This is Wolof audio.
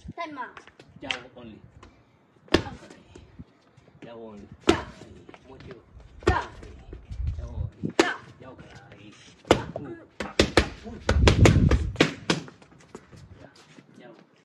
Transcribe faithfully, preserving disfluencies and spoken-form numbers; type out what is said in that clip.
Time out. Jab only. Jab only. Một chiều. Jab only. Jab cái. Ui.